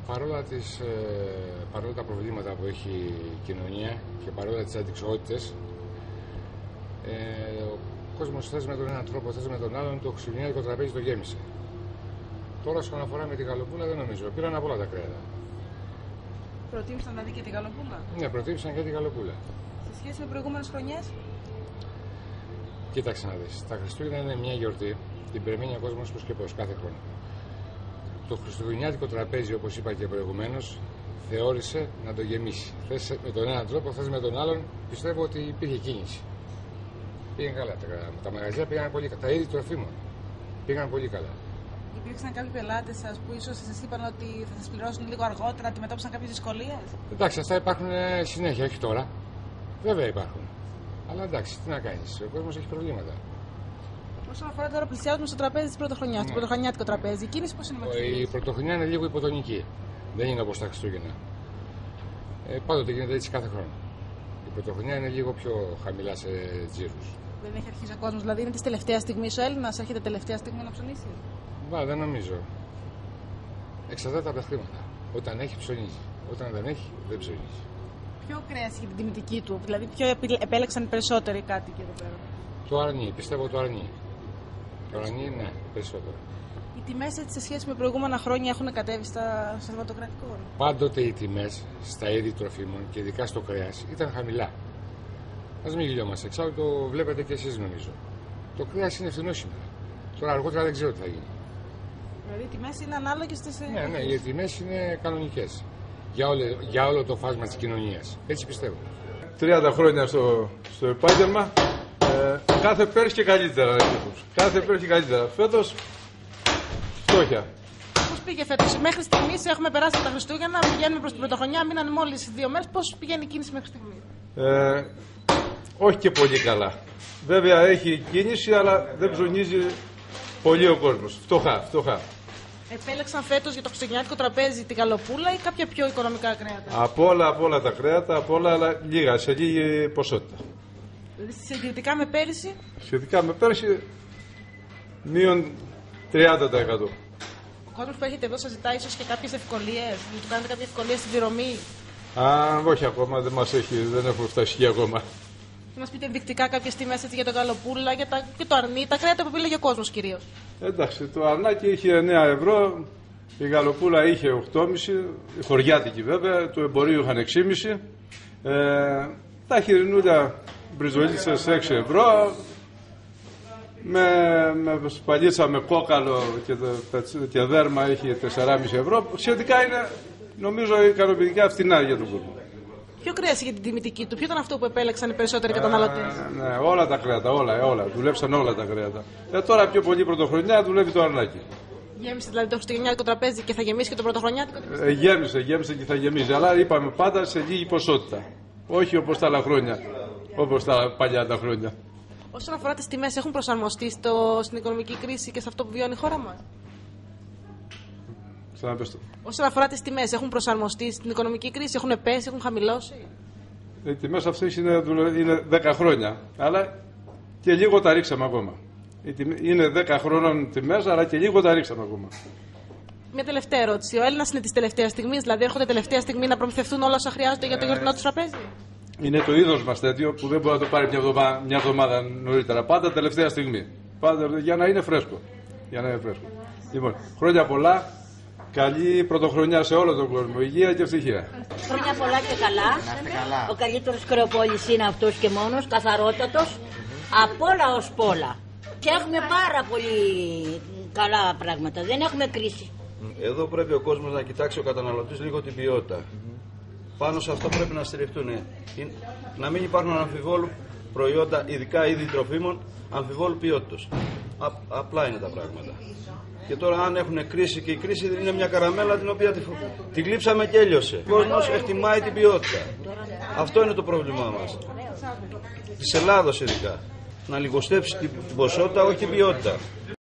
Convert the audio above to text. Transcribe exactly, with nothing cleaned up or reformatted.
Παρόλα, τις, ε, παρόλα τα προβλήματα που έχει η κοινωνία και παρόλα τις αντιξοότητες, ε, ο κόσμος θες με τον έναν τρόπο, θες με τον άλλον, το χριστουγεννιάτικο τραπέζι το γέμισε. Τώρα, όσον αφορά με τη γαλοπούλα, δεν νομίζω. Πήραν από όλα τα κρέατα. Προτίμησαν δηλαδή και τη γαλοπούλα. Ναι, προτίμησαν και τη γαλοπούλα. Σε σχέση με προηγούμενες χρονιές. Κοίταξε να δεις. Τα Χριστούγεννα είναι μια γιορτή. Την περιμένει ο κόσμος πώς και πώς κάθε χρόνο. Το χριστουγεννιάτικο τραπέζι, όπως είπα και προηγουμένως, θεώρησε να το γεμίσει. Θες με τον έναν τρόπο, θες με τον άλλον. Πιστεύω ότι υπήρχε κίνηση. Πήγαν καλά τα, τα μαγαζιά, πήγαν πολύ καλά. Τα είδη τροφίμων πήγαν πολύ καλά. Υπήρξαν κάποιοι πελάτες σας που ίσως σας είπαν ότι θα σας πληρώσουν λίγο αργότερα, αντιμετώπισαν κάποιες δυσκολίες. Εντάξει, αυτά υπάρχουν συνέχεια, όχι τώρα. Βέβαια υπάρχουν. Αλλά εντάξει, τι να κάνεις, ο κόσμος έχει προβλήματα. Όσον αφορά τώρα, πλησιάζουμε στο τραπέζι της πρωτοχρονιάς, ναι. Το πρωτοχρονιάτικο τραπέζι. Η κίνηση πώς είναι με τις Η πρωτοχρονιά είναι λίγο υποτονική. Δεν είναι όπως τα Χριστούγεννα. Ε, πάντοτε γίνεται έτσι κάθε χρόνο. Η πρωτοχρονιά είναι λίγο πιο χαμηλά σε τζίρους. Δεν έχει αρχίσει ο κόσμος, δηλαδή είναι της τελευταίας στιγμής ο Έλληνας, έρχεται τελευταία στιγμή να ψωνίσει. Μπα, δεν νομίζω. Εξαρτάται από τα χρήματα. Όταν έχει, ψωνίζει. Όταν δεν έχει, δεν ψωνίζει. Ποιο κρέας είχε την τιμητική του, δηλαδή ποιο επέλεξαν οι περισσότεροι κάτοικοι εδώ πέρα. Το αρνί, πιστεύω το αρνί. Το αρνί, ναι, περισσότερο. Οι τιμές έτσι σε σχέση με προηγούμενα χρόνια έχουν κατέβει στα σερβατοκρατικό. Πάντοτε οι τιμές στα είδη τροφίμων και ειδικά στο κρέας ήταν χαμηλά. Ας μην γελιόμαστε, εξάλλου το βλέπετε και εσείς νομίζω. Το κρέας είναι φθηνό σήμερα. Τώρα αργότερα δεν ξέρω τι θα γίνει. Δηλαδή οι τιμές είναι ανάλογες στις. Ναι, ναι, οι τιμές είναι κανονικές. Για, όλε, για όλο το φάσμα της κοινωνίας. Έτσι πιστεύω. τριάντα χρόνια στο, στο επάγγελμα. Ε, κάθε πέρσι και καλύτερα. Κάθε πέρσι και καλύτερα. Φέτος φτώχεια. Πώς πήγε φέτος, μέχρι στιγμής έχουμε περάσει τα Χριστούγεννα, πηγαίνουμε προς την πρωτοχρονιά, μείναν μόλις δύο μέρες. Πώς πηγαίνει η κίνηση μέχρι στιγμής? Ε, όχι και πολύ καλά. Βέβαια έχει κίνηση, αλλά δεν ψωνίζει πολύ ο κόσμος. Φτωχά, φτωχά. Επέλεξαν φέτος για το χριστουγεννιάτικο τραπέζι τη γαλοπούλα ή κάποια πιο οικονομικά κρέατα? Από όλα, από όλα τα κρέατα, από όλα, αλλά λίγα, σε λίγη ποσότητα. Δηλαδή συγκριτικά με πέρυσι? Σχετικά με πέρσι, μείον τριάντα τοις εκατό. Ο κόσμος που έχετε εδώ σας ζητάει ίσως και κάποιες ευκολίες, να του κάνετε κάποια ευκολία στη διρωμή? Α, όχι ακόμα, δεν μας έχει, δεν έχουμε φτάσει ακόμα. Θα μας πείτε ενδεικτικά κάποιες τιμές έτσι για το γαλοπούλα, για τα, και το αρνί, τα κρέατα που πήλεγε ο κόσμος κυρίως. Εντάξει, το αρνάκι είχε εννέα ευρώ, η γαλοπούλα είχε οκτώ κόμμα πέντε, η χωριάτικη βέβαια, το εμπορίο είχαν έξι κόμμα πέντε, ε, τα χοιρινούλια μπριζολίτσες έξι ευρώ, με, με σπαλίτσα με κόκαλο και, και δέρμα είχε τέσσερα κόμμα πέντε ευρώ, σχετικά είναι νομίζω ικανοποιητικά φθηνά για τον κόσμο. Ποιο κρέας είχε την τιμητική του, ποιο ήταν αυτό που επέλεξαν οι περισσότεροι καταναλωτές? Ε, ναι, όλα τα κρέατα, όλα, όλα. Δουλέψαν όλα τα κρέατα. Ε, τώρα πιο πολύ πρωτοχρονιά δουλεύει το αρνάκι. Γέμισε δηλαδή το χριστουγεννιάτικο τραπέζι και θα γεμίσει και το πρωτοχρονιάτικο? Ε, γέμισε, γέμισε και θα γεμίσει. Αλλά είπαμε πάντα σε λίγη ποσότητα. Όχι όπως τα άλλα χρόνια. Όπως τα παλιά τα χρόνια. Όσον αφορά τις τιμές, έχουν προσαρμοστεί στο, στην οικονομική κρίση και σε αυτό που βιώνει η χώρα μας? Όσον αφορά τις τιμές, έχουν προσαρμοστεί στην οικονομική κρίση, έχουν πέσει, έχουν χαμηλώσει? Οι τιμές αυτές είναι, είναι δέκα χρόνια, αλλά και λίγο τα ρίξαμε ακόμα. Είναι δέκα χρόνων τιμές, αλλά και λίγο τα ρίξαμε ακόμα. Μια τελευταία ερώτηση. Ο Έλληνας είναι της τελευταίας στιγμής, δηλαδή έρχονται τελευταία στιγμή να προμηθευτούν όλα όσα χρειάζονται για το γιορτινό του τραπέζι? Είναι το είδος μας τέτοιο που δεν μπορεί να το πάρει μια εβδομάδα, μια εβδομάδα νωρίτερα. Πάντα τελευταία στιγμή. Πάντα, για να είναι φρέσκο. Για να είναι φρέσκο. Λοιπόν, χρόνια πολλά. Καλή πρωτοχρονιά σε όλο τον κόσμο. Υγεία και ευτυχία. Χρόνια πολλά και καλά. Ο καλύτερος κρεοπόλης είναι αυτός και μόνος, καθαρότατος. Από όλα ως πόλα. Και έχουμε πάρα πολύ καλά πράγματα. Δεν έχουμε κρίση. Εδώ πρέπει ο κόσμος να κοιτάξει ο καταναλωτής λίγο την ποιότητα. Πάνω σε αυτό πρέπει να στηριχτούν. Να μην υπάρχουν αμφιβόλου προϊόντα, ειδικά είδη τροφίμων, αμφιβόλου ποιότητας. Απλά είναι τα πράγματα. Και τώρα αν έχουν κρίση, και η κρίση είναι μια καραμέλα την οποία τη, τη γλύψαμε και έλειωσε. Ο κόσμος εκτιμάει την ποιότητα. Αυτό είναι το πρόβλημά μας. Της Ελλάδος ειδικά. Να λιγοστέψει την ποσότητα, όχι την ποιότητα.